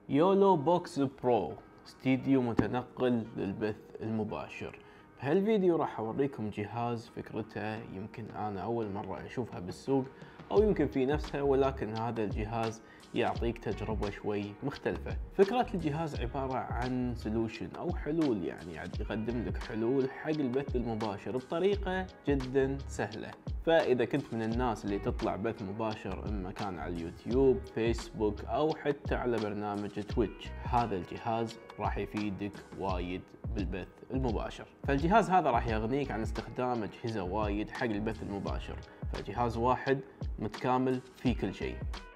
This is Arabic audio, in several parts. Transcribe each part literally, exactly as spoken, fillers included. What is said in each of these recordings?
يولو بوكس برو استديو متنقل للبث المباشر. بهالفيديو راح اوريكم جهاز فكرته يمكن انا اول مرة اشوفها بالسوق او يمكن في نفسها، ولكن هذا الجهاز يعطيك تجربة شوي مختلفة. فكرة الجهاز عبارة عن سولوشن او حلول، يعني يقدم لك حلول حق البث المباشر بطريقة جدا سهلة. فاذا كنت من الناس اللي تطلع بث مباشر اما كان على اليوتيوب، فيسبوك او حتى على برنامج تويتش، هذا الجهاز راح يفيدك وايد بالبث المباشر. فالجهاز هذا راح يغنيك عن استخدام اجهزة وايد حق البث المباشر، فجهاز واحد متكامل في كل شيء.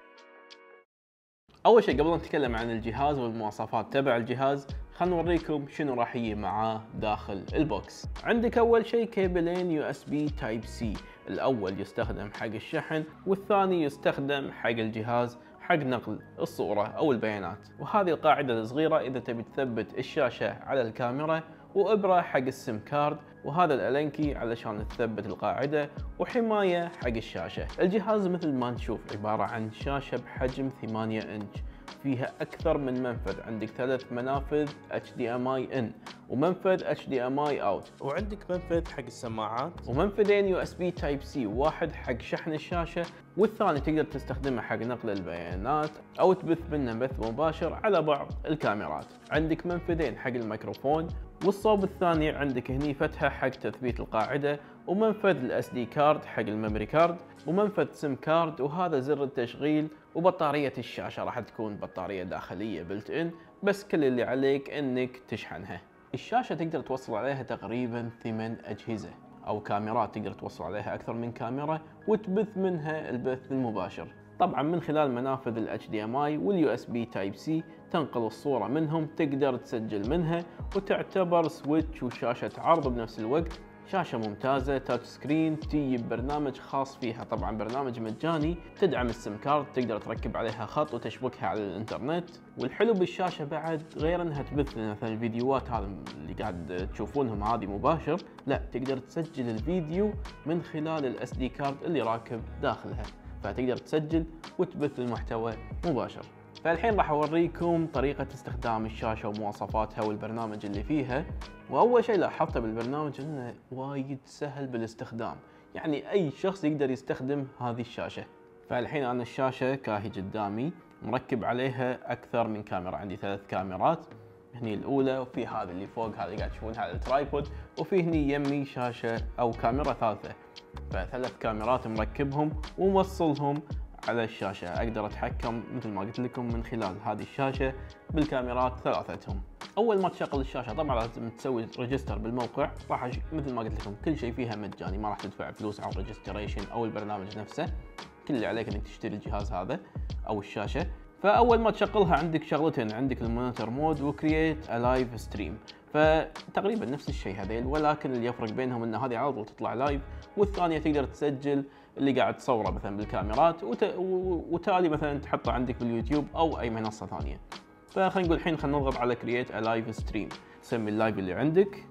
اول شيء قبل أن نتكلم عن الجهاز والمواصفات تبع الجهاز، خلنا نوريكم شنو راح يجي معاه داخل البوكس. عندك اول شيء كيبلين يو اس بي تايب سي، الاول يستخدم حق الشحن والثاني يستخدم حق الجهاز حق نقل الصورة او البيانات. وهذه القاعدة الصغيرة اذا تبي تثبت الشاشة على الكاميرا، وابرة حق السم كارد، وهذا الالنكي علشان تثبت القاعدة، وحماية حق الشاشة. الجهاز مثل ما نشوف عبارة عن شاشة بحجم ثمانية انش، فيها اكثر من منفذ. عندك ثلاث منافذ اتش دي ام اي ان، ومنفذ اتش دي ام اي اوت، وعندك منفذ حق السماعات، ومنفذين يو اس بي تايب سي، واحد حق شحن الشاشة والثاني تقدر تستخدمه حق نقل البيانات او تبث منه بث مباشر على بعض الكاميرات. عندك منفذين حق الميكروفون، والصوب الثاني عندك هني فتحة حق تثبيت القاعدة، ومنفذ الاس دي كارد حق الميموري كارد، ومنفذ سم كارد، وهذا زر التشغيل. وبطارية الشاشة راح تكون بطارية داخلية بلت ان، بس كل اللي عليك انك تشحنها. الشاشة تقدر توصل عليها تقريبا ثمان اجهزة او كاميرات، تقدر توصل عليها اكثر من كاميرا وتبث منها البث المباشر. طبعا من خلال منافذ ال اتش دي ام اي وال يو اس بي تايب سي تنقل الصورة منهم، تقدر تسجل منها، وتعتبر سويتش وشاشة عرض بنفس الوقت. شاشة ممتازة، تاتش سكرين، تجي ببرنامج خاص فيها، طبعا برنامج مجاني، تدعم السم كارد، تقدر تركب عليها خط وتشبكها على الانترنت. والحلو بالشاشة بعد غير انها تبث مثلا الفيديوهات هذه اللي قاعد تشوفونهم هذه مباشر، لا تقدر تسجل الفيديو من خلال الاس دي كارد اللي راكب داخلها، فتقدر تسجل وتبث المحتوى مباشر. فالحين راح اوريكم طريقة استخدام الشاشة ومواصفاتها والبرنامج اللي فيها. واول شيء لاحظته بالبرنامج انه وايد سهل بالاستخدام، يعني اي شخص يقدر يستخدم هذه الشاشة. فالحين انا الشاشة كاهي قدامي مركب عليها اكثر من كاميرا، عندي ثلاث كاميرات، هني الاولى، وفي هذه اللي فوق هذه قاعد تشوفونها على الترايبود، وفي هني يمي شاشة او كاميرا ثالثة. فثلاث كاميرات مركبهم وموصلهم على الشاشة، اقدر اتحكم مثل ما قلت لكم من خلال هذه الشاشة بالكاميرات ثلاثتهم. اول ما تشغل الشاشة طبعا لازم تسوي ريجستر بالموقع، راح مثل ما قلت لكم كل شيء فيها مجاني، ما راح تدفع فلوس على الريجستريشن او البرنامج نفسه، كل اللي عليك انك تشتري الجهاز هذا او الشاشة. فاول ما تشغلها عندك شغلتين، عندك المونيتور مود وكرييت ا لايف ستريم، فتقريبا نفس الشيء هذيل، ولكن اللي يفرق بينهم ان هذه على طول تطلع لايف، والثانيه تقدر تسجل اللي قاعد تصوره مثلا بالكاميرات وت... وتالي مثلا تحطه عندك باليوتيوب او اي منصه ثانيه. فخلينا نقول الحين خلينا نضغط على كرييت ا لايف ستريم، تسمي اللايف اللي عندك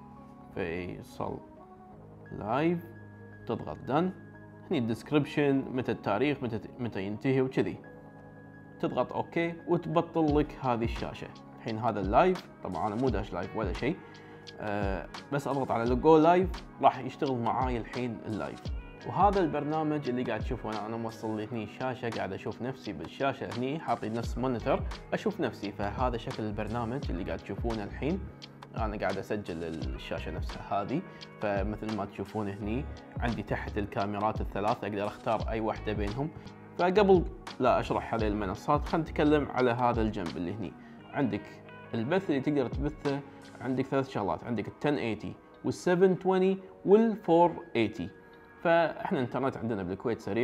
فيصل لايف، تضغط دن، هني الديسكربشن، متى التاريخ، متى متى ينتهي وكذي، تضغط اوكي وتبطل لك هذه الشاشه. الحين هذا اللايف، طبعا انا مو داش لايف ولا شيء، أه بس اضغط على جو لايف راح يشتغل معاي الحين اللايف. وهذا البرنامج اللي قاعد تشوفه انا انا موصل لي هني الشاشه، قاعد اشوف نفسي بالشاشه هني، حاطي نفس مونيتور اشوف نفسي. فهذا شكل البرنامج اللي قاعد تشوفونه الحين، انا قاعد اسجل الشاشه نفسها هذه. فمثل ما تشوفون هني عندي تحت الكاميرات الثلاث، اقدر اختار اي واحده بينهم. فقبل لا اشرح هذه المنصات خلينا نتكلم على هذا الجنب اللي هني. عندك البث اللي تقدر تبثه، عندك ثلاث شغلات، عندك ال عشرة ثمانين وال سبعمية وعشرين وال أربعمية وثمانين. فاحنا الانترنت عندنا بالكويت سريع،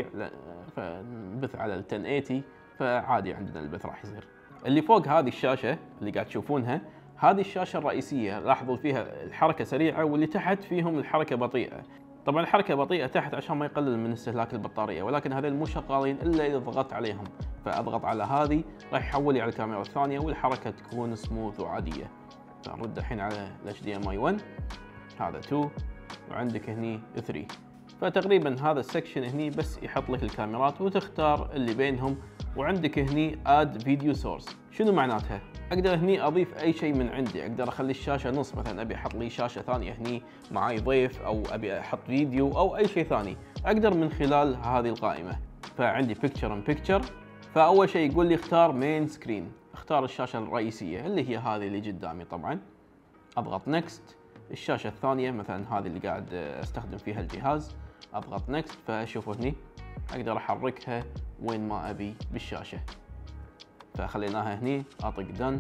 فنبث على ال عشرة ثمانين، فعادي عندنا البث راح يصير. اللي فوق هذه الشاشه اللي قاعد تشوفونها، هذه الشاشه الرئيسيه، لاحظوا فيها الحركه سريعه، واللي تحت فيهم الحركه بطيئه. طبعا الحركه بطيئه تحت عشان ما يقلل من استهلاك البطاريه، ولكن هذول مو شغالين الا اذا ضغطت عليهم. فاضغط على هذه راح يحول لي على الكاميرا الثانيه، والحركه تكون سموث وعاديه. فنرد الحين على ال اتش دي ام اي واحد، هذا اثنين، وعندك هني ثلاثة. فتقريبا هذا السكشن هني بس يحط لك الكاميرات وتختار اللي بينهم. وعندك هني اد فيديو سورس. شنو معناتها؟ اقدر هني اضيف اي شيء من عندي، اقدر اخلي الشاشه نص، مثلا ابي احط لي شاشه ثانيه هني معاي ضيف، او ابي احط فيديو او اي شيء ثاني، اقدر من خلال هذه القائمه. فعندي بيكتشر ان بيكتشر. فاول شيء يقول لي اختار مين سكرين، اختار الشاشه الرئيسيه اللي هي هذه اللي قدامي طبعا. اضغط نكست. الشاشه الثانيه مثلا هذه اللي قاعد استخدم فيها الجهاز، اضغط نكست. فشوفوا هني اقدر احركها وين ما ابي بالشاشه. فخليناها هني، اطق دن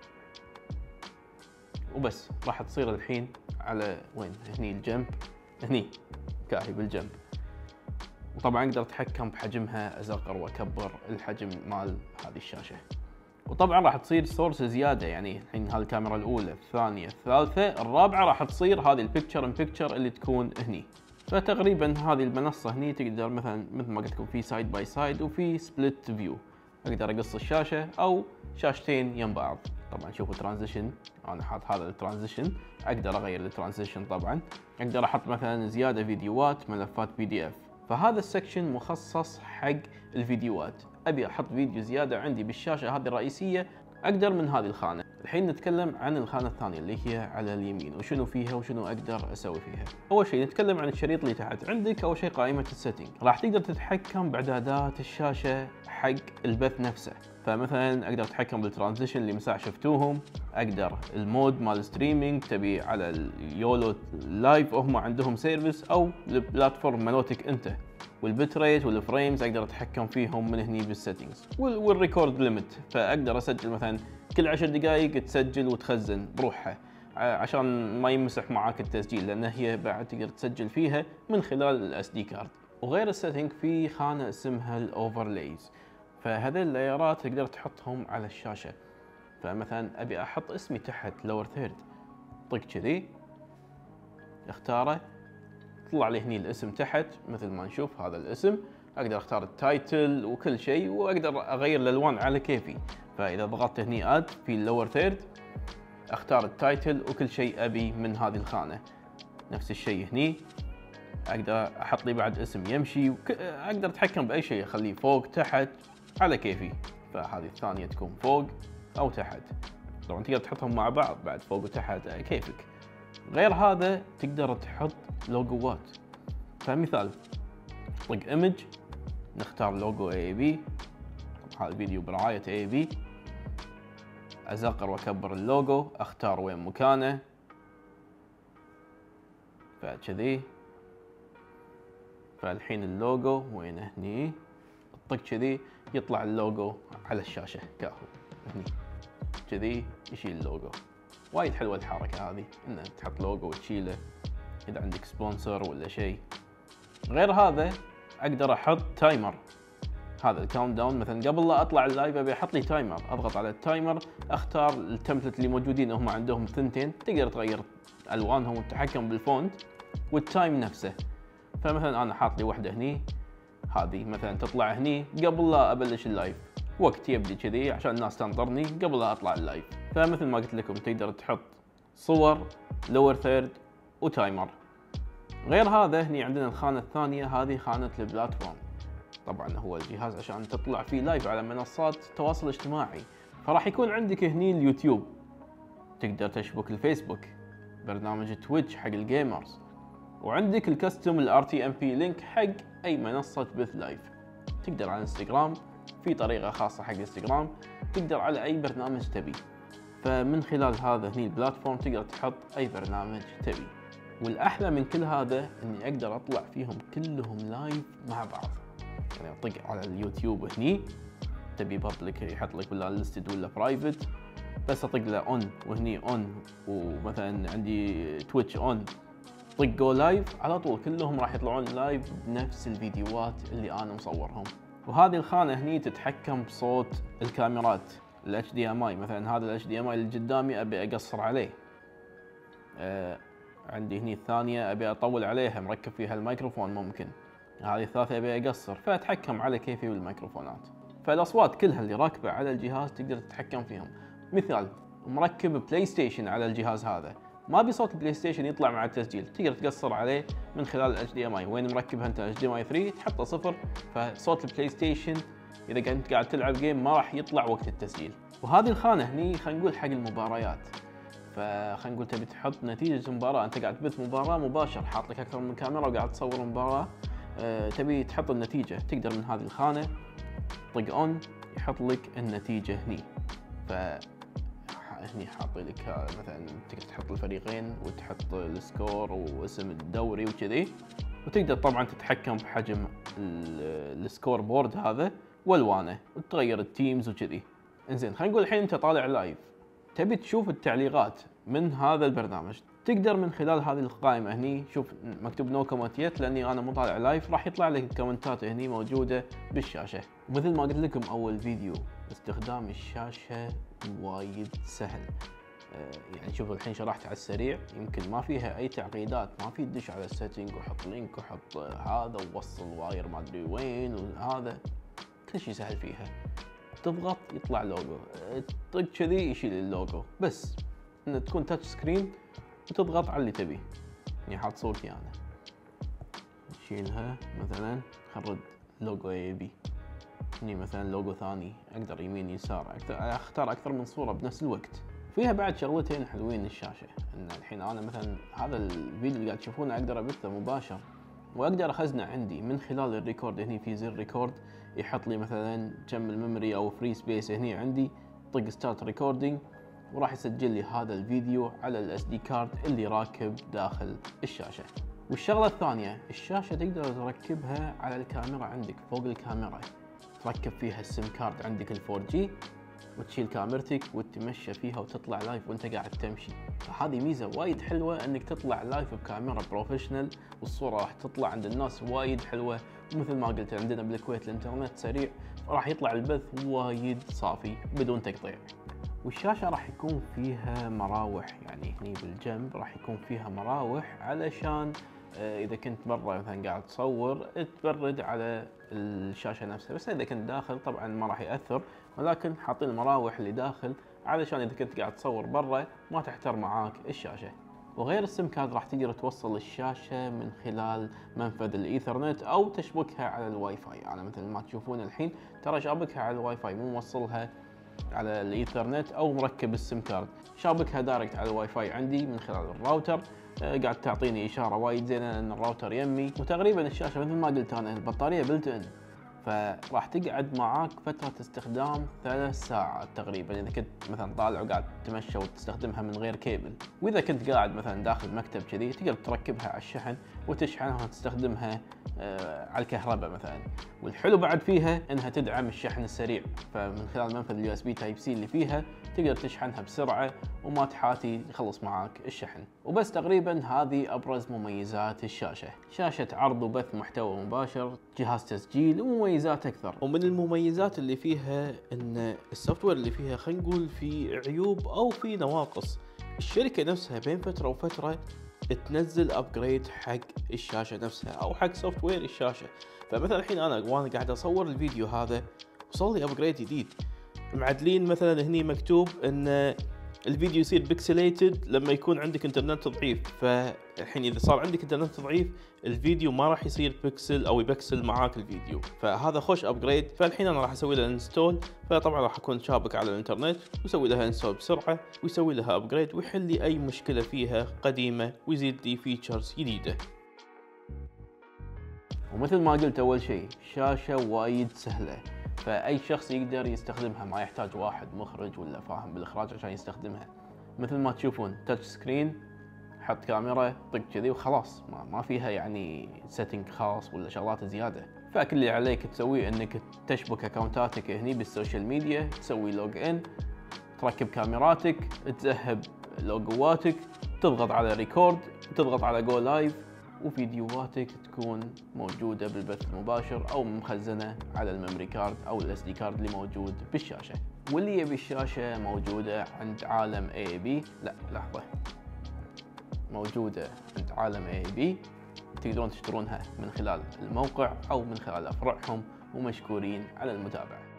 وبس. راح تصير الحين على وين؟ هني الجنب، هني كاهي بالجنب. وطبعا اقدر اتحكم بحجمها، اصغر واكبر الحجم مال هذه الشاشه. وطبعا راح تصير سورس زياده، يعني الحين هذه الكاميرا الاولى، الثانيه، الثالثه، الرابعه راح تصير هذه البيكتشر ان بيكتشر اللي تكون هني. فتقريبا هذه المنصه هني تقدر مثلا مثل ما قلت لكم في سايد باي سايد وفي سبليت فيو. اقدر اقص الشاشه او شاشتين يم بعض. طبعا شوفوا ترانزيشن، انا حاط هذا الترانزيشن، اقدر اغير الترانزيشن. طبعا اقدر احط مثلا زياده فيديوهات، ملفات بي دي اف. فهذا السكشن مخصص حق الفيديوهات. ابي احط فيديو زياده عندي بالشاشه هذه الرئيسيه، اقدر من هذه الخانه. الحين نتكلم عن الخانه الثانيه اللي هي على اليمين، وشنو فيها وشنو اقدر اسوي فيها. اول شيء نتكلم عن الشريط اللي تحت. عندك اول شيء قائمه السيتنج، راح تقدر تتحكم باعدادات الشاشه حق البث نفسه. فمثلا اقدر اتحكم بالترانزيشن اللي مساع شفتوهم، اقدر المود مال ستريمينج تبي على اليولو لايف هم عندهم سيرفيس، او البلاتفورم مالوتك انت، والبت ريت والفريمز اقدر اتحكم فيهم من هني بالسيتنجز، والريكورد ليميت. فاقدر اسجل مثلا كل عشر دقائق تسجل وتخزن بروحها عشان ما يمسح معاك التسجيل، لان هي بعد تقدر تسجل فيها من خلال الاس دي كارد. وغير السيتنج في خانه اسمها الاوفرلايز. فهذه اللايرات تقدر تحطهم على الشاشه. فمثلا ابي احط اسمي تحت لور ثيرد، طق كذي اختاره، طلع لي هني الاسم تحت مثل ما نشوف هذا الاسم. اقدر اختار التايتل وكل شيء، واقدر اغير الالوان على كيفي. فاذا ضغطت هني اد في اللور ثيرد، اختار التايتل وكل شيء ابي من هذه الخانه. نفس الشيء هني اقدر احط لي بعد اسم يمشي، وك... اقدر اتحكم باي شيء، اخليه فوق تحت على كيفي. فهذه الثانيه تكون فوق او تحت، طبعا تقدر تحطهم مع بعض بعد فوق وتحت كيفك. غير هذا تقدر تحط لوجوات. فمثال طق ايمج، نختار لوجو اي بي، هذا الفيديو برعايه اي بي، اصغر واكبر اللوجو، اختار وين مكانه فكذي. فالحين اللوجو وين؟ هني، طق كذي يطلع اللوجو على الشاشه كاهو هني كذي، يشيل اللوجو. وايد حلوه الحركه هذه، انك تحط لوجو وتشيله اذا عندك سبونسر ولا شيء. غير هذا اقدر احط تايمر. هذا الكاونت داون، مثلا قبل لا اطلع اللايف ابي احط لي تايمر، اضغط على التايمر، اختار التمبلت اللي موجودين، هم عندهم ثنتين، تقدر تغير الوانهم والتحكم بالفونت والتايم نفسه. فمثلا انا حاط لي واحده هني، هذه مثلا تطلع هني قبل لا ابلش اللايف، وقت يبدي كذي عشان الناس تنطرني قبل لا اطلع اللايف. فمثل ما قلت لكم تقدر تحط صور، لور ثيرد، وتايمر. غير هذا هني عندنا الخانه الثانيه، هذه خانه البلاتفورم. طبعا هو الجهاز عشان تطلع فيه لايف على منصات التواصل الاجتماعي، فراح يكون عندك هني اليوتيوب، تقدر تشبك الفيسبوك، برنامج تويتش حق الجيمرز، وعندك الكاستم الار تي ام بي لينك حق اي منصه بث لايف. تقدر على انستغرام، في طريقه خاصه حق انستغرام، تقدر على اي برنامج تبي. فمن خلال هذا هني البلاتفورم تقدر تحط اي برنامج تبي. والاحلى من كل هذا اني اقدر اطلع فيهم كلهم لايف مع بعض. يعني اطق على اليوتيوب هني، تبي بابليك يحط لك ولا ليستد ولا برايفت، بس اطق له اون وهني اون، ومثلا عندي تويتش اون، طق جو لايف، على طول كلهم راح يطلعون لايف بنفس الفيديوهات اللي انا مصورهم. وهذه الخانه هني تتحكم بصوت الكاميرات الاتش دي ام اي. مثلا هذا الاتش دي ام اي اللي قدامي ابي اقصر عليه، آه عندي هني الثانيه ابي اطول عليها، مركب فيها الميكروفون، ممكن هذه الثالثه ابي اقصر، فاتحكم على كيفي بالميكروفونات. فالاصوات كلها اللي راكبه على الجهاز تقدر تتحكم فيهم. مثال مركب بلاي ستيشن على الجهاز هذا، ما ابي صوت البلاي ستيشن يطلع مع التسجيل، تقدر تقصر عليه من خلال ال إتش دي إم آي. وين مركبها انت إتش دي إم آي ثري تحطه صفر، فصوت البلاي ستيشن اذا كنت قاعد تلعب جيم ما راح يطلع وقت التسجيل. وهذه الخانه هني خلينا نقول حق المباريات، فخلينا نقول تبي تحط نتيجه مباراه، انت قاعد تبث مباراه مباشر، حاط لك اكثر من كاميرا وقاعد تصور مباراه، أه تبي تحط النتيجه، تقدر من هذه الخانه طق اون يحط لك النتيجه هني. ف هني حاط لك مثلا تقدر تحط الفريقين وتحط السكور واسم الدوري وكذي، وتقدر طبعا تتحكم بحجم السكور بورد هذا والوانه وتغير التيمز وكذي. انزين خلينا نقول الحين انت طالع لايف، تبي تشوف التعليقات من هذا البرنامج، تقدر من خلال هذه القائمه هني، شوف مكتوب نو كومنت يت لاني انا مو طالع لايف، راح يطلع لك الكومنتات هني موجوده بالشاشه. ومثل ما قلت لكم اول فيديو، استخدام الشاشه وايد سهل. يعني شوفوا الحين شرحت على السريع، يمكن ما فيها اي تعقيدات، ما في تدش على السيتنج وحط لينك وحط هذا ووصل واير ما ادري وين وهذا، كل شيء سهل فيها. تضغط يطلع لوجو، طق كذي يشيل اللوجو، بس ان تكون تاتش سكرين وتضغط على اللي تبيه. يعني حاط صورتي انا، نشيلها مثلا خرج لوجو اي بي، هني مثلا لوجو ثاني اقدر يمين يسار، اقدر اختار اكثر من صوره بنفس الوقت. فيها بعد شغلتين حلوين الشاشه، ان الحين انا مثلا هذا الفيديو اللي قاعد تشوفونه اقدر ابثه مباشر، واقدر اخزنه عندي من خلال الريكورد. هني في زر ريكورد يحط لي مثلا كم الميموري او فري سبيس هني عندي، طق ستارت ريكوردينج وراح يسجل لي هذا الفيديو على الاس دي كارد اللي راكب داخل الشاشه. والشغله الثانيه، الشاشه تقدر تركبها على الكاميرا عندك، فوق الكاميرا تركب فيها السم كارد عندك الفور جي وتشيل كاميرتك وتتمشى فيها وتطلع لايف وانت قاعد تمشي. فهذه ميزه وايد حلوه انك تطلع لايف بكاميرا بروفيشنال، والصوره راح تطلع عند الناس وايد حلوه. ومثل ما قلت عندنا بالكويت الانترنت سريع، راح يطلع البث وايد صافي بدون تقطيع. والشاشه راح يكون فيها مراوح، يعني هني بالجنب راح يكون فيها مراوح علشان اذا كنت برا مثلا قاعد تصور تبرد على الشاشه نفسها، بس اذا كنت داخل طبعا ما راح ياثر، ولكن حاطين المراوح اللي داخل علشان اذا كنت قاعد تصور برا ما تحتر معاك الشاشه. وغير السم كارد راح تقدر توصل الشاشه من خلال منفذ الايثرنت او تشبكها على الواي فاي. انا مثل ما تشوفون الحين ترى شابكها على الواي فاي، مو موصلها على الايثرنت او مركب السم كارد، شابكها دايركت على الواي فاي عندي من خلال الراوتر. قاعد تعطيني اشاره وايد زينه لان الراوتر يمي. وتقريبا الشاشه مثل ما قلت انا البطاريه بلت ان، فراح تقعد معاك فتره استخدام ثلاث ساعات تقريبا اذا كنت مثلا طالع وقاعد تمشى وتستخدمها من غير كيبل. واذا كنت قاعد مثلا داخل مكتب كذي تقدر تركبها على الشحن وتشحنها وتستخدمها آه على الكهرباء مثلا. والحلو بعد فيها انها تدعم الشحن السريع، فمن خلال منفذ اليو اس بي تايب سي اللي فيها تقدر تشحنها بسرعه وما تحاتي يخلص معاك الشحن. وبس تقريبا هذه ابرز مميزات الشاشه. شاشه عرض وبث محتوى مباشر، جهاز تسجيل ومميزات اكثر. ومن المميزات اللي فيها ان السوفت وير اللي فيها خلينا نقول في عيوب او في نواقص. الشركه نفسها بين فتره وفتره تنزل ابجريد حق الشاشه نفسها او حق سوفت وير الشاشه. فمثلا الحين انا وانا قاعد اصور الفيديو هذا وصل لي ابجريد جديد، معدلين مثلا هني مكتوب ان الفيديو يصير بيكسليتد لما يكون عندك انترنت ضعيف. فالحين اذا صار عندك انترنت ضعيف الفيديو ما راح يصير بيكسل او يبكسل معاك الفيديو، فهذا خوش ابجريد. فالحين انا راح اسوي له انستول، فطبعا راح اكون شابك على الانترنت ويسوي لها انستول بسرعه ويسوي لها ابجريد ويحل لي اي مشكله فيها قديمه ويزيد لي فيتشرز جديده. ومثل ما قلت اول شيء شاشه وايد سهله، فاي شخص يقدر يستخدمها، ما يحتاج واحد مخرج ولا فاهم بالاخراج عشان يستخدمها. مثل ما تشوفون تاتش سكرين، حط كاميرا طق كذي وخلاص، ما, ما فيها يعني سيتنج خاص ولا شغلات زياده. فكل اللي عليك تسويه انك تشبك اكونتاتك هني بالسوشيال ميديا، تسوي لوج ان، تركب كاميراتك، تذهب لوجواتك، تضغط على ريكورد، تضغط على جو لايف، وفيديوهاتك تكون موجودة بالبث المباشر أو مخزنة على الميموري كارد أو الاس دي كارد اللي موجود بالشاشة. واللي يبي الشاشة موجودة عند عالم اي بي، لا لحظة، موجودة عند عالم اي بي، تقدرون تشترونها من خلال الموقع أو من خلال أفرعهم، ومشكورين على المتابعة.